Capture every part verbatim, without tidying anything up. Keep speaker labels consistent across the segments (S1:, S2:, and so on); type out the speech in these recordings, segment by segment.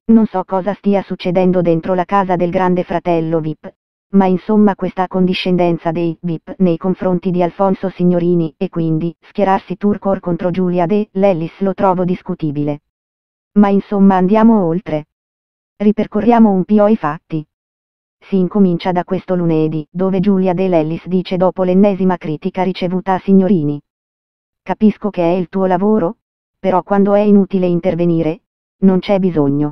S1: Non so cosa stia succedendo dentro la casa del grande fratello V I P, ma insomma questa condiscendenza dei V I P nei confronti di Alfonso Signorini e quindi schierarsi Turcor contro Giulia De Lellis lo trovo discutibile. Ma insomma andiamo oltre. Ripercorriamo un po' i fatti. Si incomincia da questo lunedì, dove Giulia De Lellis dice dopo l'ennesima critica ricevuta a Signorini. Capisco che è il tuo lavoro, però quando è inutile intervenire, non c'è bisogno.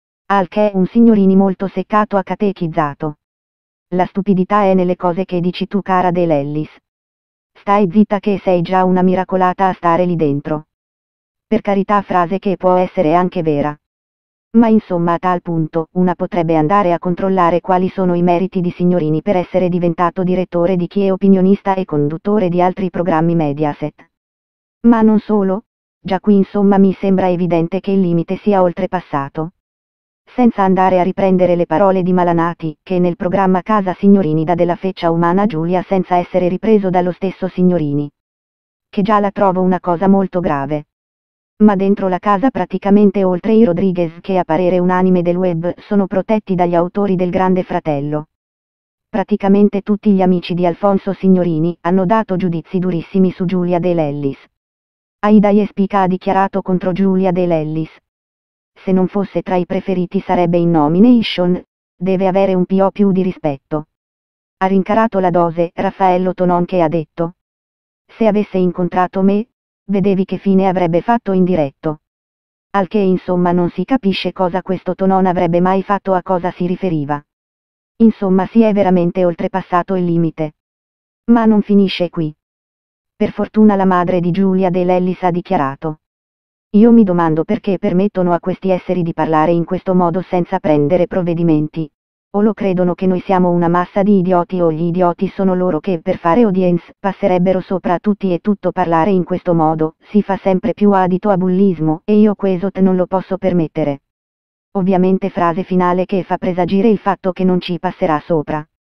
S1: Al che un Signorini molto seccato ha catechizzato. La stupidità è nelle cose che dici tu, cara De Lellis. Stai zitta che sei già una miracolata a stare lì dentro. Per carità, frase che può essere anche vera. Ma insomma a tal punto, una potrebbe andare a controllare quali sono i meriti di Signorini per essere diventato direttore di Chi è opinionista e conduttore di altri programmi Mediaset. Ma non solo, già qui insomma mi sembra evidente che il limite sia oltrepassato. Senza andare a riprendere le parole di Malanati, che nel programma Casa Signorini dà della feccia umana a Giulia senza essere ripreso dallo stesso Signorini. Che già la trovo una cosa molto grave. Ma dentro la casa praticamente oltre i Rodriguez, che a parere unanime del web sono protetti dagli autori del Grande Fratello. Praticamente tutti gli amici di Alfonso Signorini hanno dato giudizi durissimi su Giulia De Lellis. Aida Jespica ha dichiarato contro Giulia De Lellis. Se non fosse tra i preferiti sarebbe in nomination, deve avere un po' più di rispetto. Ha rincarato la dose Raffaello Tonon, che ha detto: se avesse incontrato me, vedevi che fine avrebbe fatto in diretto. Al che insomma non si capisce cosa questo Tonon avrebbe mai fatto, a cosa si riferiva. Insomma si è veramente oltrepassato il limite. Ma non finisce qui. Per fortuna la madre di Giulia De Lellis ha dichiarato: io mi domando perché permettono a questi esseri di parlare in questo modo senza prendere provvedimenti. O lo credono che noi siamo una massa di idioti, o gli idioti sono loro che per fare audience passerebbero sopra a tutti e tutto. Parlare in questo modo si fa sempre più adito a bullismo e io questo non lo posso permettere. Ovviamente frase finale che fa presagire il fatto che non ci passerà sopra.